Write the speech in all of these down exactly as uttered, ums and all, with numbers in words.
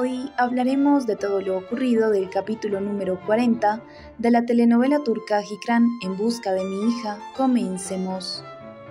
Hoy hablaremos de todo lo ocurrido del capítulo número cuarenta de la telenovela turca Hicran en busca de mi hija. Comencemos.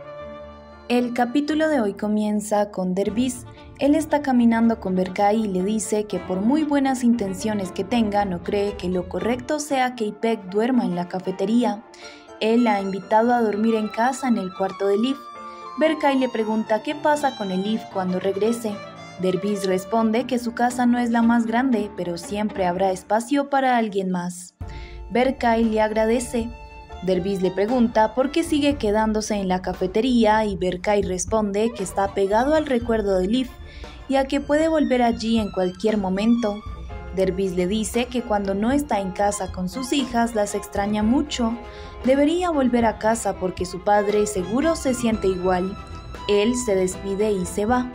El capítulo de hoy comienza con Derviz. Él está caminando con Berkay y le dice que por muy buenas intenciones que tenga, no cree que lo correcto sea que İpek duerma en la cafetería. Él la ha invitado a dormir en casa en el cuarto de Elif. Berkay le pregunta qué pasa con Elif cuando regrese. Derviz responde que su casa no es la más grande, pero siempre habrá espacio para alguien más. Berkay le agradece. Derviz le pregunta por qué sigue quedándose en la cafetería y Berkay responde que está pegado al recuerdo de Elif y a que puede volver allí en cualquier momento. Derviz le dice que cuando no está en casa con sus hijas las extraña mucho. Debería volver a casa porque su padre seguro se siente igual. Él se despide y se va.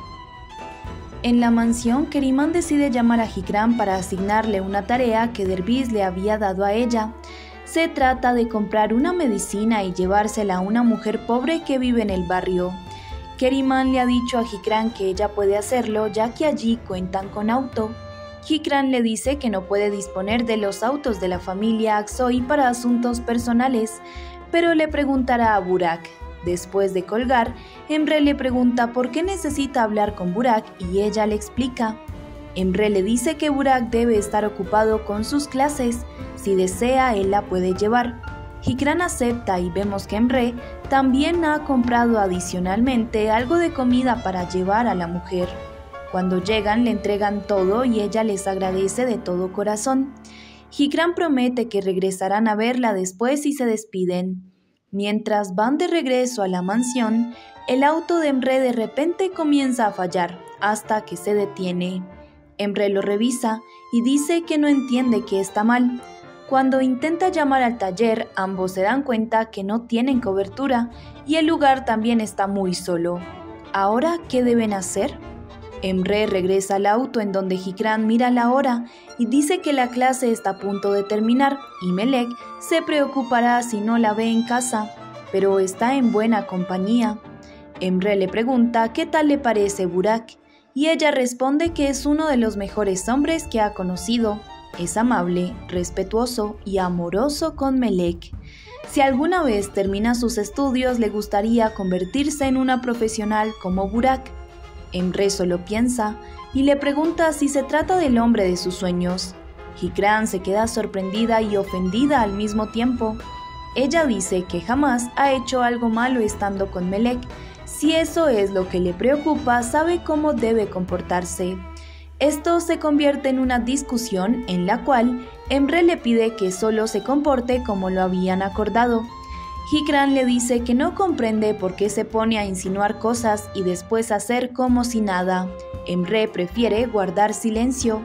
En la mansión, Keriman decide llamar a Hicran para asignarle una tarea que Derviz le había dado a ella. Se trata de comprar una medicina y llevársela a una mujer pobre que vive en el barrio. Keriman le ha dicho a Hicran que ella puede hacerlo ya que allí cuentan con auto. Hicran le dice que no puede disponer de los autos de la familia Aksoy para asuntos personales, pero le preguntará a Burak. Después de colgar, Emre le pregunta por qué necesita hablar con Burak y ella le explica. Emre le dice que Burak debe estar ocupado con sus clases, si desea él la puede llevar. Hicran acepta y vemos que Emre también ha comprado adicionalmente algo de comida para llevar a la mujer. Cuando llegan le entregan todo y ella les agradece de todo corazón. Hicran promete que regresarán a verla después y se despiden. Mientras van de regreso a la mansión, el auto de Emre de repente comienza a fallar, hasta que se detiene. Emre lo revisa y dice que no entiende que está mal. Cuando intenta llamar al taller, ambos se dan cuenta que no tienen cobertura y el lugar también está muy solo. ¿Ahora qué deben hacer? Emre regresa al auto en donde Hicran mira la hora y dice que la clase está a punto de terminar y Melek se preocupará si no la ve en casa, pero está en buena compañía. Emre le pregunta qué tal le parece Burak y ella responde que es uno de los mejores hombres que ha conocido. Es amable, respetuoso y amoroso con Melek. Si alguna vez termina sus estudios le gustaría convertirse en una profesional como Burak. Emre solo piensa y le pregunta si se trata del hombre de sus sueños. Hicran se queda sorprendida y ofendida al mismo tiempo. Ella dice que jamás ha hecho algo malo estando con Melek. Si eso es lo que le preocupa, sabe cómo debe comportarse. Esto se convierte en una discusión en la cual Emre le pide que solo se comporte como lo habían acordado. Hicran le dice que no comprende por qué se pone a insinuar cosas y después hacer como si nada. Emre prefiere guardar silencio.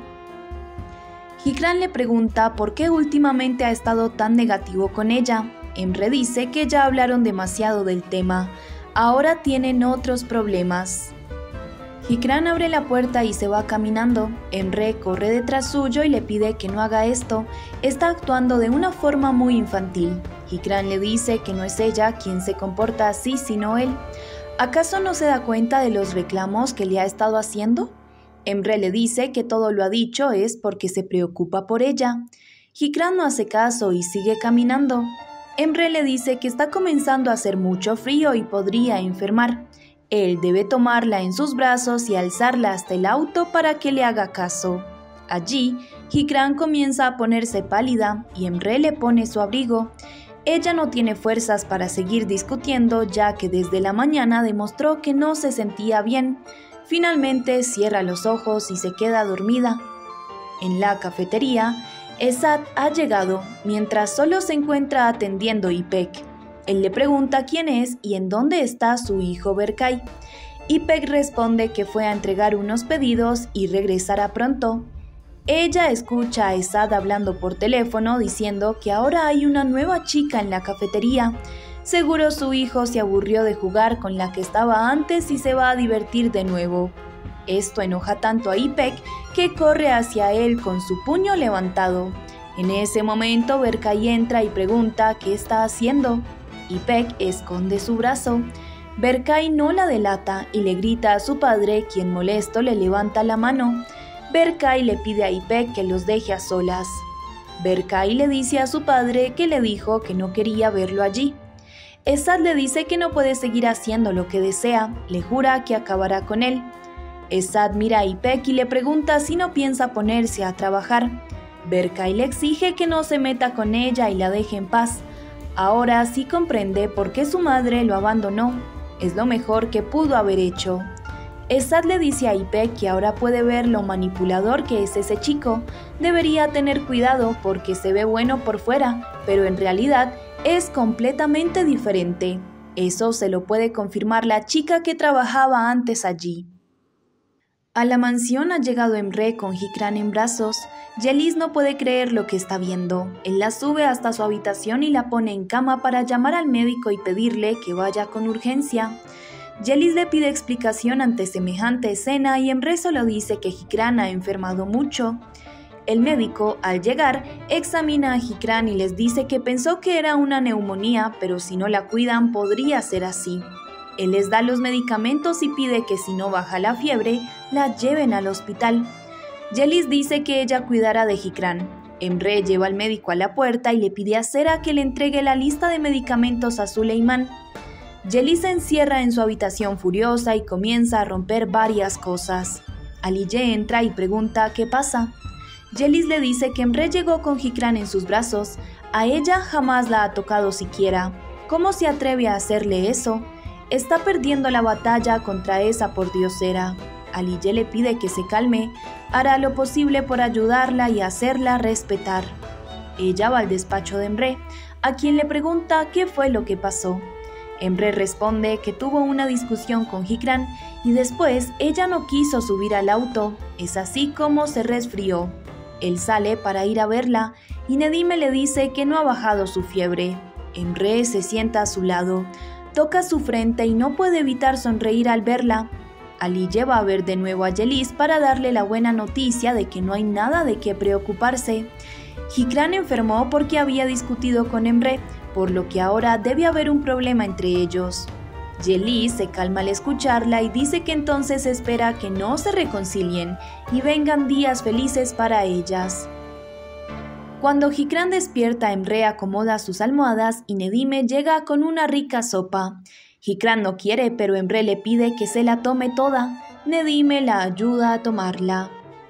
Hicran le pregunta por qué últimamente ha estado tan negativo con ella. Emre dice que ya hablaron demasiado del tema. Ahora tienen otros problemas. Hicran abre la puerta y se va caminando. Emre corre detrás suyo y le pide que no haga esto. Está actuando de una forma muy infantil. Hicran le dice que no es ella quien se comporta así, sino él. ¿Acaso no se da cuenta de los reclamos que le ha estado haciendo? Emre le dice que todo lo ha dicho es porque se preocupa por ella. Hicran no hace caso y sigue caminando. Emre le dice que está comenzando a hacer mucho frío y podría enfermar. Él debe tomarla en sus brazos y alzarla hasta el auto para que le haga caso. Allí, Hicran comienza a ponerse pálida y Emre le pone su abrigo. Ella no tiene fuerzas para seguir discutiendo ya que desde la mañana demostró que no se sentía bien. Finalmente cierra los ojos y se queda dormida. En la cafetería, Esad ha llegado mientras solo se encuentra atendiendo İpek. Él le pregunta quién es y en dónde está su hijo Berkay. İpek responde que fue a entregar unos pedidos y regresará pronto. Ella escucha a Esad hablando por teléfono diciendo que ahora hay una nueva chica en la cafetería. Seguro su hijo se aburrió de jugar con la que estaba antes y se va a divertir de nuevo. Esto enoja tanto a İpek que corre hacia él con su puño levantado. En ese momento Berkay entra y pregunta qué está haciendo. İpek esconde su brazo. Berkay no la delata y le grita a su padre, quien molesto le levanta la mano. Berkay le pide a Ipek que los deje a solas. Berkay le dice a su padre que le dijo que no quería verlo allí. Esad le dice que no puede seguir haciendo lo que desea, le jura que acabará con él. Esad mira a Ipek y le pregunta si no piensa ponerse a trabajar. Berkay le exige que no se meta con ella y la deje en paz. Ahora sí comprende por qué su madre lo abandonó. Es lo mejor que pudo haber hecho. Esad le dice a Ipek que ahora puede ver lo manipulador que es ese chico. Debería tener cuidado porque se ve bueno por fuera, pero en realidad es completamente diferente. Eso se lo puede confirmar la chica que trabajaba antes allí. A la mansión ha llegado Emre con Hikran en brazos. Yeliz no puede creer lo que está viendo. Él la sube hasta su habitación y la pone en cama para llamar al médico y pedirle que vaya con urgencia. Yeliz le pide explicación ante semejante escena y Emre solo dice que Hikran ha enfermado mucho. El médico, al llegar, examina a Hikran y les dice que pensó que era una neumonía, pero si no la cuidan podría ser así. Él les da los medicamentos y pide que si no baja la fiebre, la lleven al hospital. Yeliz dice que ella cuidará de Hikran. Emre lleva al médico a la puerta y le pide a Sera que le entregue la lista de medicamentos a Suleiman. Yeliz se encierra en su habitación furiosa y comienza a romper varias cosas. Aliye entra y pregunta qué pasa. Yeliz le dice que Emre llegó con Hikran en sus brazos. A ella jamás la ha tocado siquiera. ¿Cómo se atreve a hacerle eso? Está perdiendo la batalla contra esa pordiosera. Aliye le pide que se calme, hará lo posible por ayudarla y hacerla respetar. Ella va al despacho de Emre, a quien le pregunta qué fue lo que pasó. Emre responde que tuvo una discusión con Hikran y después ella no quiso subir al auto, es así como se resfrió. Él sale para ir a verla y Nedime le dice que no ha bajado su fiebre. Emre se sienta a su lado, toca su frente y no puede evitar sonreír al verla. Aliye va a ver de nuevo a Yeliz para darle la buena noticia de que no hay nada de qué preocuparse. Hikran enfermó porque había discutido con Emre, por lo que ahora debe haber un problema entre ellos. Yeliz se calma al escucharla y dice que entonces espera que no se reconcilien y vengan días felices para ellas. Cuando Hikran despierta, Emre acomoda sus almohadas y Nedime llega con una rica sopa. Hikran no quiere, pero Emre le pide que se la tome toda. Nedime la ayuda a tomarla.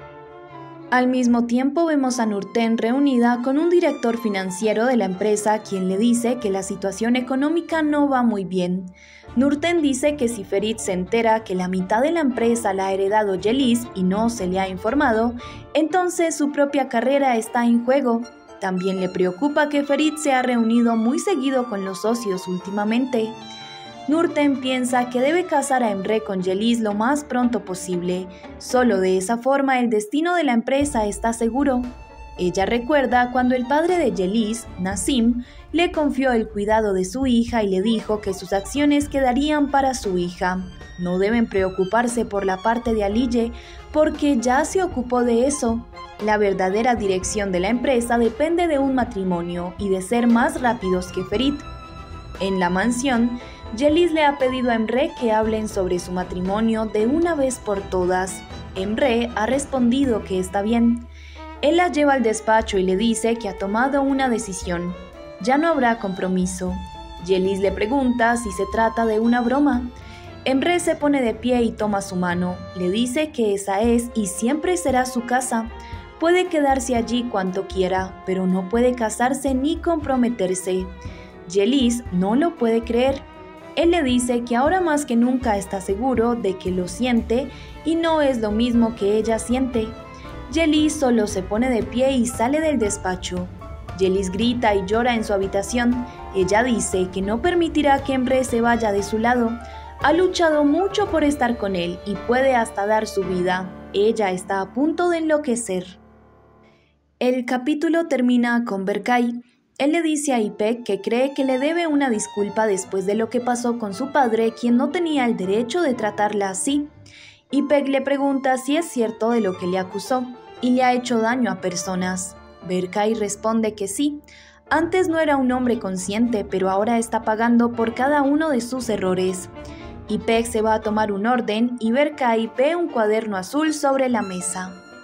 Al mismo tiempo vemos a Nurten reunida con un director financiero de la empresa, quien le dice que la situación económica no va muy bien. Nurten dice que si Ferit se entera que la mitad de la empresa la ha heredado Yeliz y no se le ha informado, entonces su propia carrera está en juego. También le preocupa que Ferit se ha reunido muy seguido con los socios últimamente. Nurten piensa que debe casar a Emre con Yeliz lo más pronto posible. Solo de esa forma el destino de la empresa está seguro. Ella recuerda cuando el padre de Yeliz, Nasim, le confió el cuidado de su hija y le dijo que sus acciones quedarían para su hija. No deben preocuparse por la parte de Aliye porque ya se ocupó de eso. La verdadera dirección de la empresa depende de un matrimonio y de ser más rápidos que Ferit. En la mansión, Yeliz le ha pedido a Emre que hablen sobre su matrimonio de una vez por todas. Emre ha respondido que está bien. Él la lleva al despacho y le dice que ha tomado una decisión. Ya no habrá compromiso. Yeliz le pregunta si se trata de una broma. Emre se pone de pie y toma su mano. Le dice que esa es y siempre será su casa. Puede quedarse allí cuanto quiera, pero no puede casarse ni comprometerse. Yeliz no lo puede creer. Él le dice que ahora más que nunca está seguro de que lo siente y no es lo mismo que ella siente. Yeliz solo se pone de pie y sale del despacho. Yeliz grita y llora en su habitación. Ella dice que no permitirá que Emre se vaya de su lado. Ha luchado mucho por estar con él y puede hasta dar su vida. Ella está a punto de enloquecer. El capítulo termina con Berkay. Él le dice a Ipek que cree que le debe una disculpa después de lo que pasó con su padre, quien no tenía el derecho de tratarla así. Ipek le pregunta si es cierto de lo que le acusó y le ha hecho daño a personas. Berkay responde que sí. Antes no era un hombre consciente, pero ahora está pagando por cada uno de sus errores. Ipek se va a tomar un orden y Berkay ve un cuaderno azul sobre la mesa.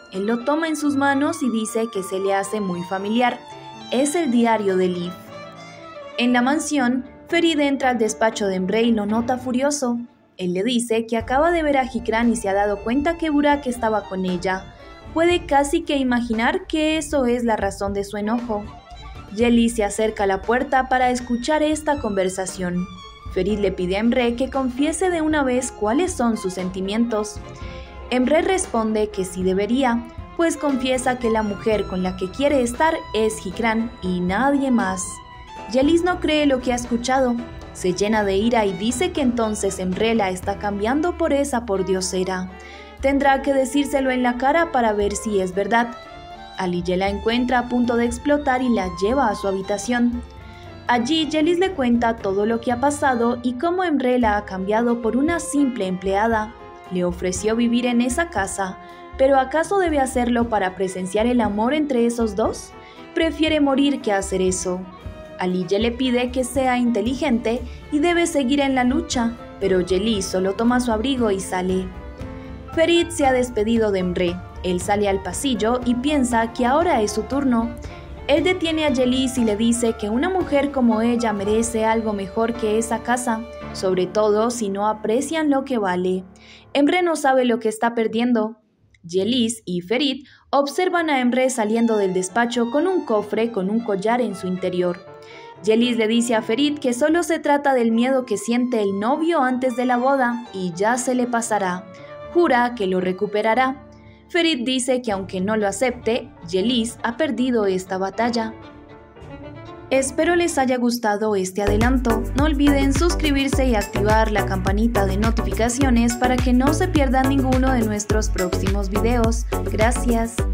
Él lo toma en sus manos y dice que se le hace muy familiar. Es el diario de Liv. En la mansión, Ferid entra al despacho de Emre y lo nota furioso. Él le dice que acaba de ver a Hikran y se ha dado cuenta que Burak estaba con ella. Puede casi que imaginar que eso es la razón de su enojo. Yeliz se acerca a la puerta para escuchar esta conversación. Ferid le pide a Emre que confiese de una vez cuáles son sus sentimientos. Emre responde que sí debería, pues confiesa que la mujer con la que quiere estar es Hikran y nadie más. Yeliz no cree lo que ha escuchado. Se llena de ira y dice que entonces Emre la está cambiando por esa pordiosera. Tendrá que decírselo en la cara para ver si es verdad. Aliye la encuentra a punto de explotar y la lleva a su habitación. Allí Yeliz le cuenta todo lo que ha pasado y cómo Emre la ha cambiado por una simple empleada. Le ofreció vivir en esa casa, pero ¿acaso debe hacerlo para presenciar el amor entre esos dos? Prefiere morir que hacer eso. Aliye le pide que sea inteligente y debe seguir en la lucha, pero Yeliz solo toma su abrigo y sale. Ferid se ha despedido de Emre. Él sale al pasillo y piensa que ahora es su turno. Él detiene a Yeliz y le dice que una mujer como ella merece algo mejor que esa casa, sobre todo si no aprecian lo que vale. Emre no sabe lo que está perdiendo. Yeliz y Ferid observan a Emre saliendo del despacho con un cofre con un collar en su interior. Yeliz le dice a Ferid que solo se trata del miedo que siente el novio antes de la boda y ya se le pasará. Jura que lo recuperará. Ferid dice que aunque no lo acepte, Yeliz ha perdido esta batalla. Espero les haya gustado este adelanto. No olviden suscribirse y activar la campanita de notificaciones para que no se pierdan ninguno de nuestros próximos videos. Gracias.